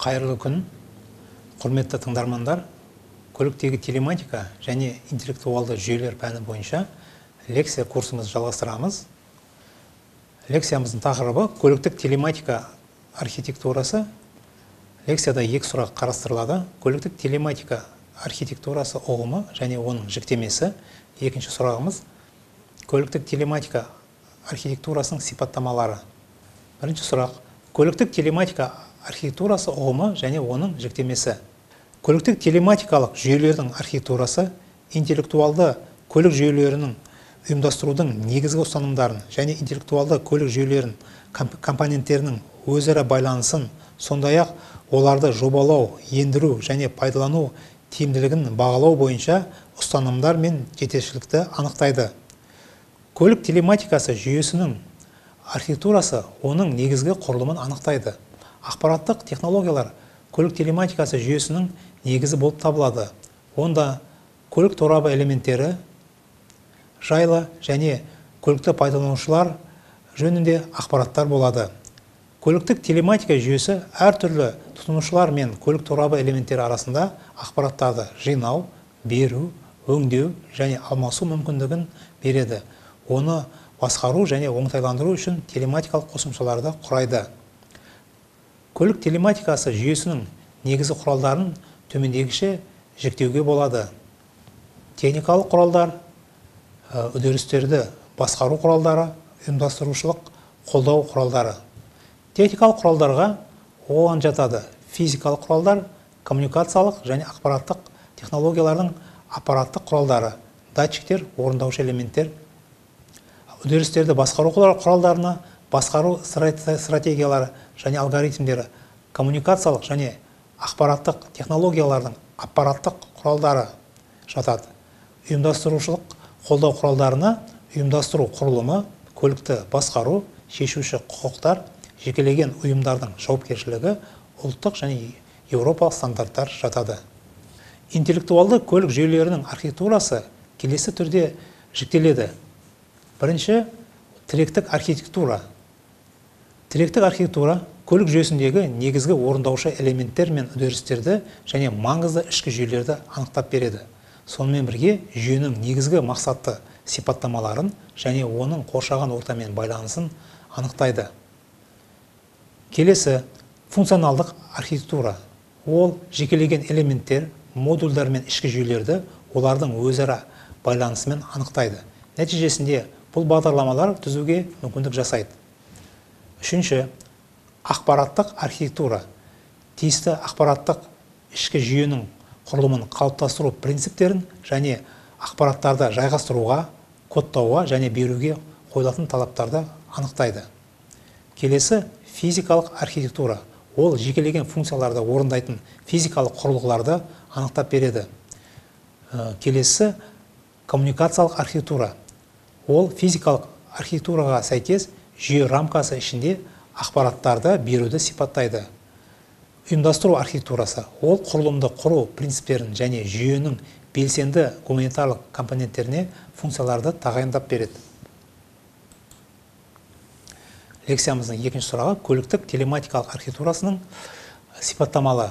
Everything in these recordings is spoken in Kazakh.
Қайырлы күн, құрметті тыңдармандар. Көліктегі телематика және интеллектуалды жүйелер пәні бойынша лекция курсымызды жалғастырамыз. Лекциямыздың тақырыбы көліктік телематика архитектурасы. Лекцияда екі сұрақ қарастырылады. Көліктік телематика архитектурасы ұғымы және оның жіктемесі. Екінші сұрағымыз көліктік телематика архитектурасының сипаттамалары. Бірінші сұрақ көліктік телематика архитектурасы ұғымы және оның жіктемесі. Көліктік телематикалық жүйелердің архитектурасы интеллектуалды көлік жүйелерінің ұйымдастырудың негізгі ұстанымдарын және интеллектуалды көлік жүйелерінің компоненттерінің өзара байланысын, сондай-ақ оларды жобалау, ендіру және пайдалану тиімділігін бағалау бойынша ұстанымдар мен жетекшілікті анықтайды. Көлік телематикасы жүйесінің архитектурасы оның негізгі құрылымын анықтайды. Ақпараттық технологиялар көлік телематикасы жүйесінің негізі болып табылады. Онда көлік торабы элементтері жайлы және көлікті пайдаланушылар жөнінде ақпараттар болады. Көліктік телематика жүйесі әртүрлі тұтынушылар мен көлік торабы элементтері арасында ақпараттарды жинау, беру, өңдеу және алмасу мүмкіндігін береді. Оны басқару және оңтайландыру үшін телематикалық қосымшаларды құрайды. Көлік телематикасы жүйесінің негізгі құралдарын төмендегіше жіктеуге болады. Техникалық құралдар, үдерістерді басқару құралдары, ұйымдастырушылық қолдау құралдары. Техникалық құралдарға оған жатады физикалық құралдар, коммуникациялық және ақпараттық технологиялардың аппараттық құралдары, датчиктер, орындаушы элементтер. Үдерістерді басқару құралдарына басқару стратегиялары және алгоритмдері, коммуникациялық және ақпараттық технологиялардың аппараттық құралдары жатады. Ұйымдастырушылық қолдау құралдарына ұйымдастыру құрылымы, көлікті басқару, шешуші құқықтар, жекелеген ұйымдардың жауапкершілігі, ұлттық және еуропалық стандарттар жатады. Интеллектуалды көлік жүйелерінің архитектурасы келесі түрде жіктеледі. Бірінші, тіректік архитектура. Тіректік архитектура көлік жүйесіндегі негізгі орындаушы элементтер мен үдерістерді және маңызды ішкі жүйелерді анықтап береді. Сонымен бірге жүйенің негізгі мақсатты сипаттамаларын және оның қоршаған ортамен байланысын анықтайды. Келесі, функционалдық архитектура. Ол жекелеген элементтер, модульдар мен ішкі жүйелерді олардың өзара байланысымен анықтайды. Нәтижесінде бұл бағдарламалар түзуге мүмкіндік жасайды. Үшінші, ақпараттық архитектура. Тиісті ақпараттық ішкі жүйенің құрылымын қалыптастыру принциптерін және ақпараттарды жайғастыруға, кодтауға және беруге қойылатын талаптарды анықтайды. Келесі, физикалық архитектура. Ол жекелеген функцияларды орындайтын физикалық құрылғыларды анықтап береді. Келесі, коммуникациялық архитектура. Ол физикалық архитектураға сәйкес жүйе рамкасы ішінде ақпараттарды беруді сипаттайды. Ұйымдастыру архитектурасы. Ол құрылымды құру принциптерін және жүйенің белсенді гуманитарлық компоненттеріне функцияларды тағайындап береді. Лекциямыздың екінші сұрағы көліктік телематикалық архитектурасының сипаттамалы.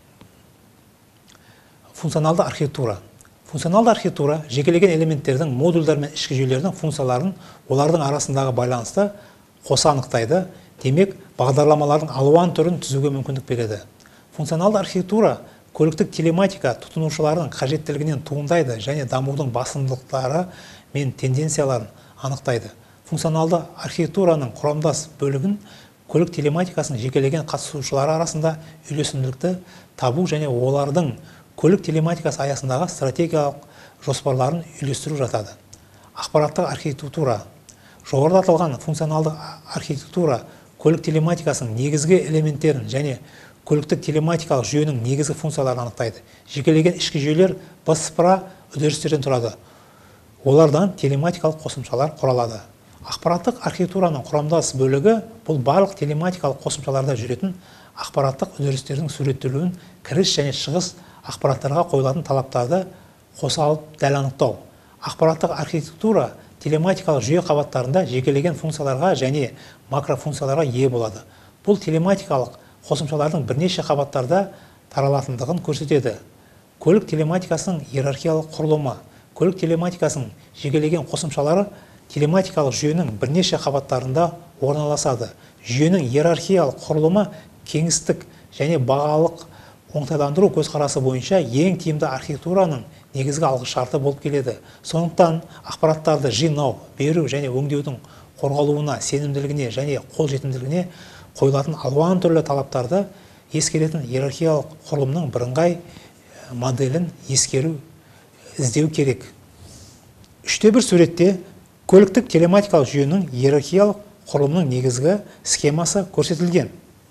Функционалды архитектура. Функционалды архитектура жекелеген элементтердің, модульдар мен ішкі жүйелердің функцияларын олардың арасындағы байланысты қоса анықтайды. Демек, бағдарламалардың алуан түрін түзуге мүмкіндік береді. Функционалды архитектура көліктік телематика тұтынушылардың қажеттілігінен туындайды және дамудың басымдықтары мен тенденцияларын анықтайды. Функционалды архитектураның құрамдас бөлігін көлік телематикасының жекелеген қатысушылары арасында үйлесімділікті табу және олардың көлік телематикасы аясындағы стратегиялық жоспарларын үйлестіру жатады. Ақпараттық архитектура. Жоғарыда аталған функционалды архитектура көлік телематикасының негізгі элементтерін және көліктік телематикалық жүйенің негізгі функцияларын анықтайды. Жекелеген ішкі жүйелер бірсыпыра үдерістерден тұрады. Олардан телематикалық қосымшалар құралады. Ақпараттық архитектураның құрамдас бөлігі бұл барлық телематикалық қосымшаларда жүретін ақпараттық үдерістердің суреттелуін, кіріс және шығыс ақпараттарға қойылатын талаптарды қоса алып дәл анықтау. Ақпараттық архитектура телематикалық жүйе қабаттарында жекелеген функцияларға және макрофункцияларға ие болады. Бұл телематикалық қосымшалардың бірнеше қабаттарда таралатындығын көрсетеді. Көлік телематикасының иерархиялық құрылымы. Көлік телематикасының жекелеген қосымшалары телематикалық жүйенің бірнеше қабаттарында орналасады. Жүйенің иерархиялық құрылымы кеңістік және бағалық оңтайландыру көзқарасы бойынша ең тиімді архитектураның негізгі алғышарты болып келеді. Сондықтан ақпараттарды жинау, беру және өңдеудің қорғалуына, сенімділігіне және қолжетімділігіне қойылатын алуан түрлі талаптарды ескеретін иерархиялық құрылымның бірыңғай моделін іздеу керек. 3-те 1 суретте көліктік телематикалық жүйенің иерархиялық құрылымның негізгі схемасы көрсетілген.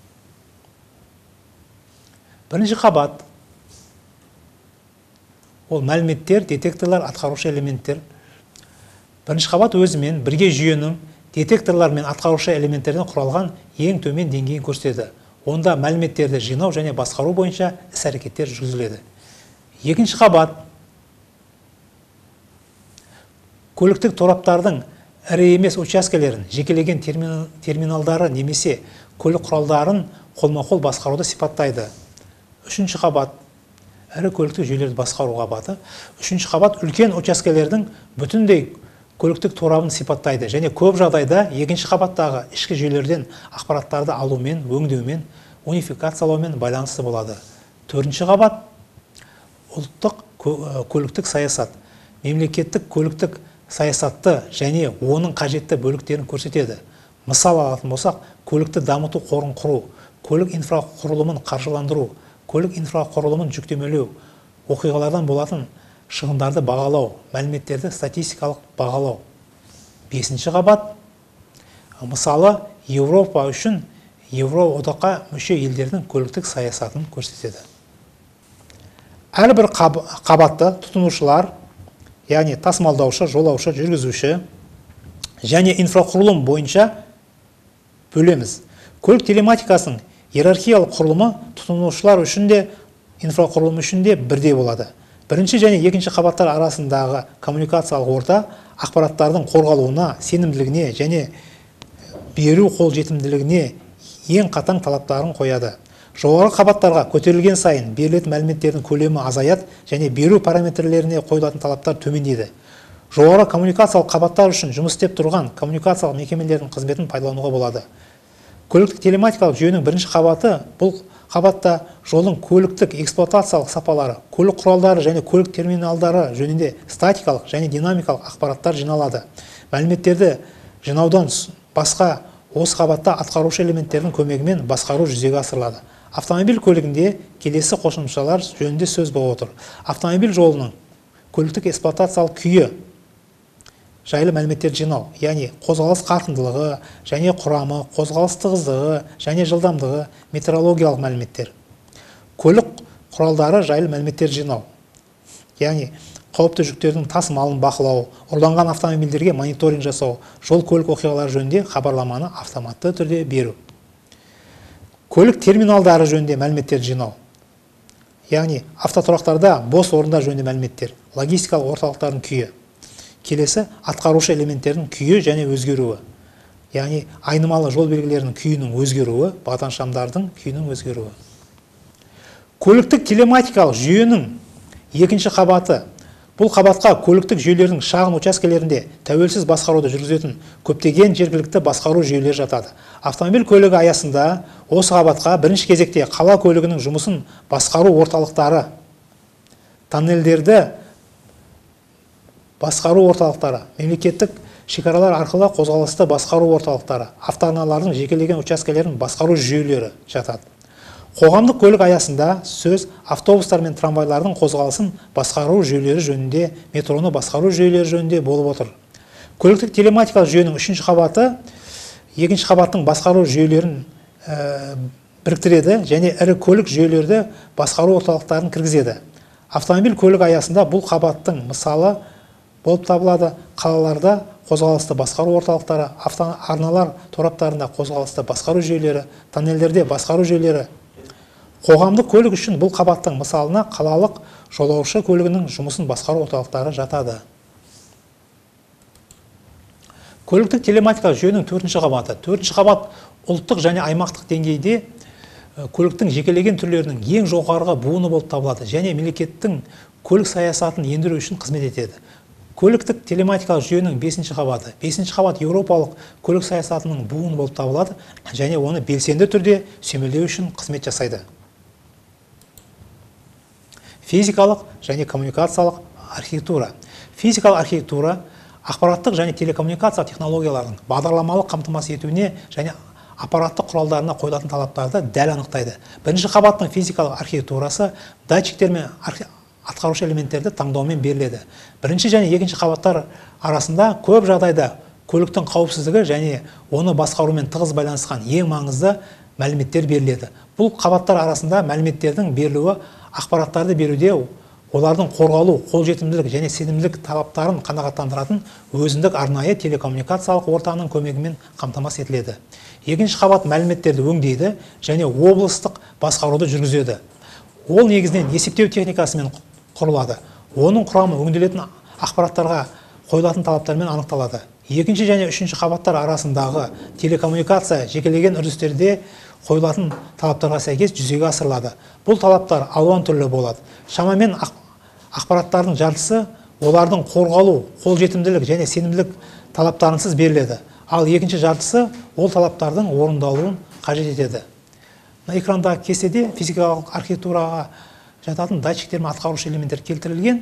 Бірінші қабат ол мәліметтер, детекторлар, атқарушы элементтер. Бірінші қабат өзімен бірге жүйенің детекторлар мен атқарушы элементтерден құралған ең төмен деңгейін көрсетеді. Онда мәліметтерді жинау және басқару бойынша іс-әрекеттер жүргізіледі. Екінші қабат көліктік тораптардың ірі емес учаскелерін, жекелеген терминалдары немесе көлік құралдарын қолма-қол басқаруды сипаттайды. Үшінші қабат ірі көліктік жүйелерді басқару қабаты. Үшінші қабат үлкен учаскелердің бүтіндей көліктік торабын сипаттайды және көп жағдайда екінші қабаттағы ішкі жүйелерден ақпараттарды алумен, өңдеумен, унификациялаумен байланысты болады. Төртінші қабат ұлттық көліктік саясат. Мемлекеттік көліктік саясатты және оның қажетті бөліктерін көрсетеді. Мысал алатын болсақ, көлікті дамыту қорын құру, көлік инфрақұрылымын қаржыландыру, көлік инфрақұрылымын жүктемелеу, оқиғалардан болатын шығындарды бағалау, мәліметтерді статистикалық бағалау. Бесінші қабат мысалы Еуропа үшін Еуроодаққа мүше елдердің көліктік саясатын көрсетеді. Әрбір қабатты тұтынушылар, яғни тасымалдаушы, жолаушы, жүргізуші және инфрақұрылым бойынша бөлеміз. Көлік телематикасының иерархиялық құрылымы тұтынушылар үшін де, инфрақұрылым үшін де бірдей болады. Бірінші және екінші қабаттар арасындағы коммуникациялық орта ақпараттардың қорғалуына, сенімділігіне және беру қолжетімділігіне ең қатаң талаптарын қояды. Жоғары қабаттарға көтерілген сайын берілетін мәліметтердің көлемі азаяды және беру параметрлеріне қойылатын талаптар төмендейді. Жоғары коммуникациялық қабаттар үшін жұмыс істеп тұрған коммуникациялық мекемелердің қызметін пайдалануға болады. Көліктік телематикалық жүйенің бірінші қабаты, бұл қабатта жолдың көліктік эксплуатациялық сапалары, көлік құралдары және көлік терминалдары жөнінде статикалық және динамикалық ақпараттар жиналады. Мәліметтерді жинаудан басқа осы қабатта атқарушы элементтердің көмегімен басқару жүзеге асырылады. Автомобиль көлігінде келесі қосымшалар жөнінде сөз болып отыр. Автомобиль жолының көліктік эксплуатациялық күйі жайлы мәліметтер жинау, яғни қозғалыс қарқындылығы және құрамы, қозғалыс тығыздығы және жылдамдығы, метеорологиялық мәліметтер. Көлік құралдары жайлы мәліметтер жинау, яғни қауіпті жүктердің тасымалын бақылау, ұрланған автомобильдерге мониторинг жасау, жол көлік оқиғалары жөнінде хабарламаны автоматты түрде беру. Көлік терминалдары жөнінде мәліметтер жинау, яғни автотұрақтарда бос орындар жөнінде мәліметтер, логистикалық орталықтардың күйі. Келесі атқарушы элементтердің күйі және өзгеруі, яғни айнымалы жол белгілерінің күйінің өзгеруі, бағдаршамдардың күйінің өзгеруі. Көліктік телематикалық жүйенің екінші қабаты. Бұл қабатқа көліктік жүйелердің шағын учаскелерінде тәуелсіз басқаруды жүргізетін көптеген жергілікті басқару жүйелері жатады. Автомобиль көлігі аясында осы қабатқа бірінші кезекте қала көлігінің жұмысын басқару орталықтары, тоннельдерді басқару орталықтары, мемлекеттік шекаралар арқылы қозғалысты басқару орталықтары, автоарналардың жекелеген учаскелерін басқару жүйелері жатады. Қоғамдық көлік аясында сөз автобустар мен трамвайлардың қозғалысын басқару жүйелері жөнінде, метроны басқару жүйелері жөнінде болып отыр. Көліктік телематикалық жүйенің үшінші қабаты екінші қабаттың басқару жүйелерін біріктіреді және ірі көлік жүйелерді басқару орталықтарын кіргізеді. Автомобиль көлік аясында бұл қабаттың мысалы болып табылады. Қалаларда қозғалысты басқару орталықтары, автоарналар тораптарында қозғалысты басқару жүйелері, тоннельдерде басқару жүйелері. Қоғамдық көлік үшін бұл қабаттың мысалына қалалық жолаушы көлігінің жұмысын басқару орталықтары жатады. Көліктік телематикалық жүйенің төртінші қабаты. Төртінші қабат ұлттық және аймақтық деңгейде көліктің жекелеген түрлерінің ең жоғарғы буыны болып табылады және мемлекеттің көлік саясатын ендіру үшін қызмет етеді. Көліктік телематикалық жүйенің 5-ші қабаты. 5-ші қабат еуропалық көлік саясатының буыны болып табылады және оны белсенді түрде сүйемелдеу үшін қызмет жасайды. Физикалық және коммуникациялық архитектура. Физикалық архитектура ақпараттық және телекоммуникация технологияларының бағдарламалық қамтамасыз етуіне және аппараттық құралдарына қойылатын талаптарды дәл анықтайды. Бірінші қабаттың физикалық архитектурасы датчиктер мен атқарушы элементтерді таңдаумен беріледі. Бірінші және екінші қабаттар арасында көп жағдайда көліктің қауіпсіздігі және оны басқарумен тығыз байланысқан ең маңызды мәліметтер беріледі. Бұл қабаттар арасында мәліметтердің берілуі ақпараттарды беруде олардың қорғалу, қолжетімділік және сенімділік талаптарын қанағаттандыратын өзіндік арнайы телекоммуникациялық ортаның көмегімен қамтамасыз етіледі. Екінші қабат мәліметтерді өңдейді және облыстық басқаруды жүргізеді. Ол негізінен есептеу техникасымен құрылады. Оның құрамы өңделетін ақпараттарға қойылатын талаптармен анықталады. Екінші және үшінші қабаттар арасындағы телекоммуникация жекелеген үрдістерде қойылатын талаптарға сәйкес жүзеге асырылады. Бұл талаптар алуан түрлі болады. Шамамен ақпараттардың жартысы олардың қорғалу, қолжетімділік және сенімділік талаптарынсыз беріледі. Ал екінші жартысы ол талаптардың орындалуын қажет етеді. Экрандағы кестеде физикалық архитектураға жататын датчиктер мен атқарушы элементтер келтірілген.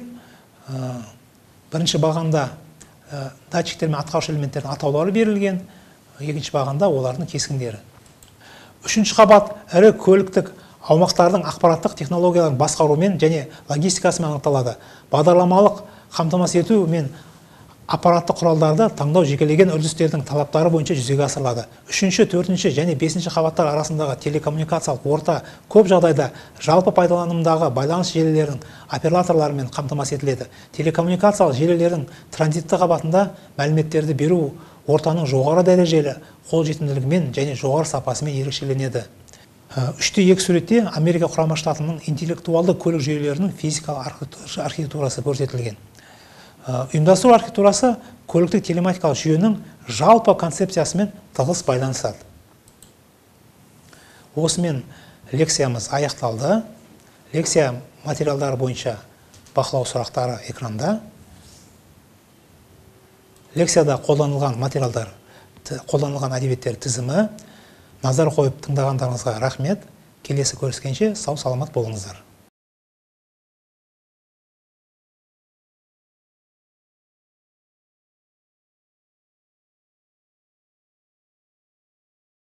Бірінші бағанда датчиктер мен атқарушы элементтердің атаулары берілген. Екінші бағанда олардың кескіндері. Үшінші қабат ірі көліктік аумақтардың ақпараттық технологияларын басқарумен және логистикасымен анықталады. Бағдарламалық қамтамасыз ету мен аппараттық құралдарды таңдау жекелеген үрдістердің талаптары бойынша жүзеге асырылады. Үшінші, төртінші және бесінші қабаттар арасындағы телекоммуникациялық орта көп жағдайда жалпы пайдаланымдағы байланыс желілерінің операторларымен қамтамасыз етіледі. Телекоммуникациялық желілердің транзитті қабатында мәліметтерді беру ортаның жоғары дәрежелі қолжетімділігімен және жоғары сапасымен ерекшеленеді. 3-2 суретте Америка құрама штатының интеллектуалды көлік жүйелерінің физикалық архитектурасы көрсетілген. Ұйымдастыру архитектурасы көліктік телематикалық жүйенің жалпы концепциясымен тығыз байланысады. Осымен лекциямыз аяқталды. Лекция материалдары бойынша бақылау сұрақтары экранда. Лекцияда қолданылған материалдар, қолданылған әдебиеттер тізімі. Назар қойып тыңдағандарыңызға рахмет. Келесі көріскенше сау саламат болыңыздар.